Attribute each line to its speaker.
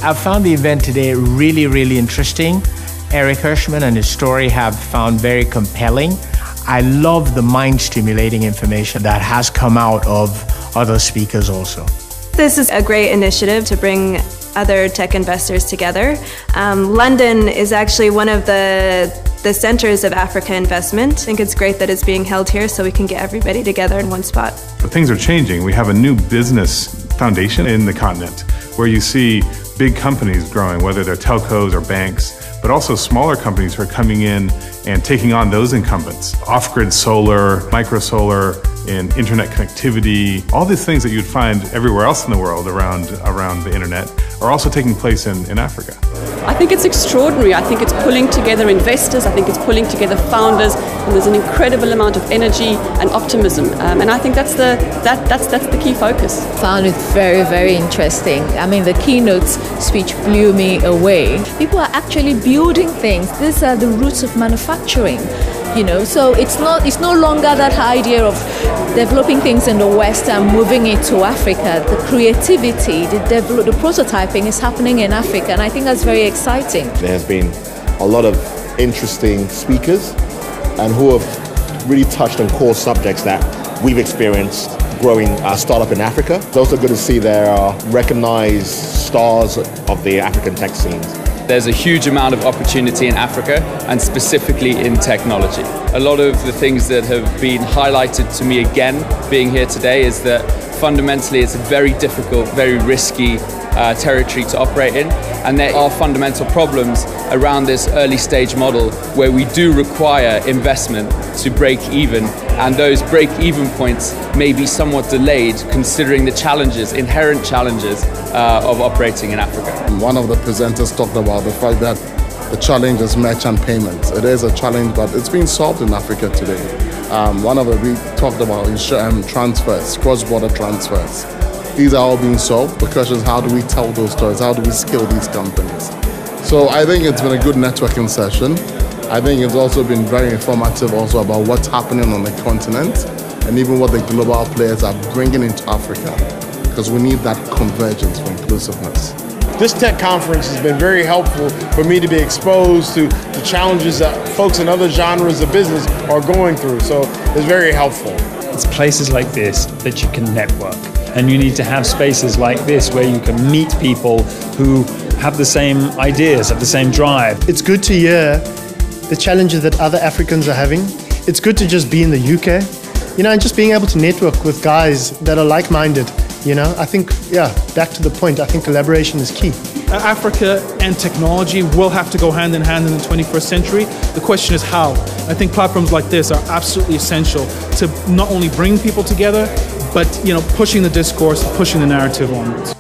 Speaker 1: I've found the event today really, really interesting. Eric Hirschman and his story have found very compelling. I love the mind-stimulating information that has come out of other speakers also.
Speaker 2: This is a great initiative to bring other tech investors together. London is actually one of the centers of Africa investment. I think it's great that it's being held here so we can get everybody together in one spot.
Speaker 3: But things are changing. We have a new business foundation in the continent where you see big companies growing, whether they're telcos or banks, but also smaller companies who are coming in and taking on those incumbents. Off-grid solar, microsolar, and internet connectivity, all these things that you'd find everywhere else in the world around the internet are also taking place in Africa.
Speaker 4: I think it's extraordinary. I think it's pulling together investors, I think it's pulling together founders, and there's an incredible amount of energy and optimism. And I think that's the key focus.
Speaker 5: Found it very, very interesting. I mean, the keynote speech blew me away. People are actually building things. These are the roots of manufacturing. You know, so it's no longer that idea of developing things in the West and moving it to Africa. The creativity, the prototyping is happening in Africa, and I think that's very exciting.
Speaker 6: There has been a lot of interesting speakers and who have really touched on core subjects that we've experienced growing our startup in Africa. It's also good to see there are recognized stars of the African tech scenes.
Speaker 7: There's a huge amount of opportunity in Africa and specifically in technology. A lot of the things that have been highlighted to me again being here today is that fundamentally it's a very difficult, very risky territory to operate in, and there are fundamental problems around this early stage model where we do require investment to break even, and those break even points may be somewhat delayed considering the challenges, inherent challenges of operating in Africa.
Speaker 8: One of the presenters talked about the fact that the challenge is merchant payments. It is a challenge, but it's being solved in Africa today. One of the we talked about transfers, cross-border transfers. These are all being solved. The question is, how do we tell those stories? How do we scale these companies? So I think it's been a good networking session. I think it's also been very informative also about what's happening on the continent and even what the global players are bringing into Africa, because we need that convergence for inclusiveness.
Speaker 9: This tech conference has been very helpful for me to be exposed to the challenges that folks in other genres of business are going through, so it's very helpful.
Speaker 10: It's places like this that you can network, and you need to have spaces like this where you can meet people who have the same ideas, have the same drive.
Speaker 11: It's good to hear the challenges that other Africans are having. It's good to just be in the UK, you know, and just being able to network with guys that are like-minded. You know, I think, yeah, back to the point, I think collaboration is key.
Speaker 12: Africa and technology will have to go hand in hand in the 21st century. The question is how. I think platforms like this are absolutely essential to not only bring people together, but, you know, pushing the discourse, pushing the narrative onwards.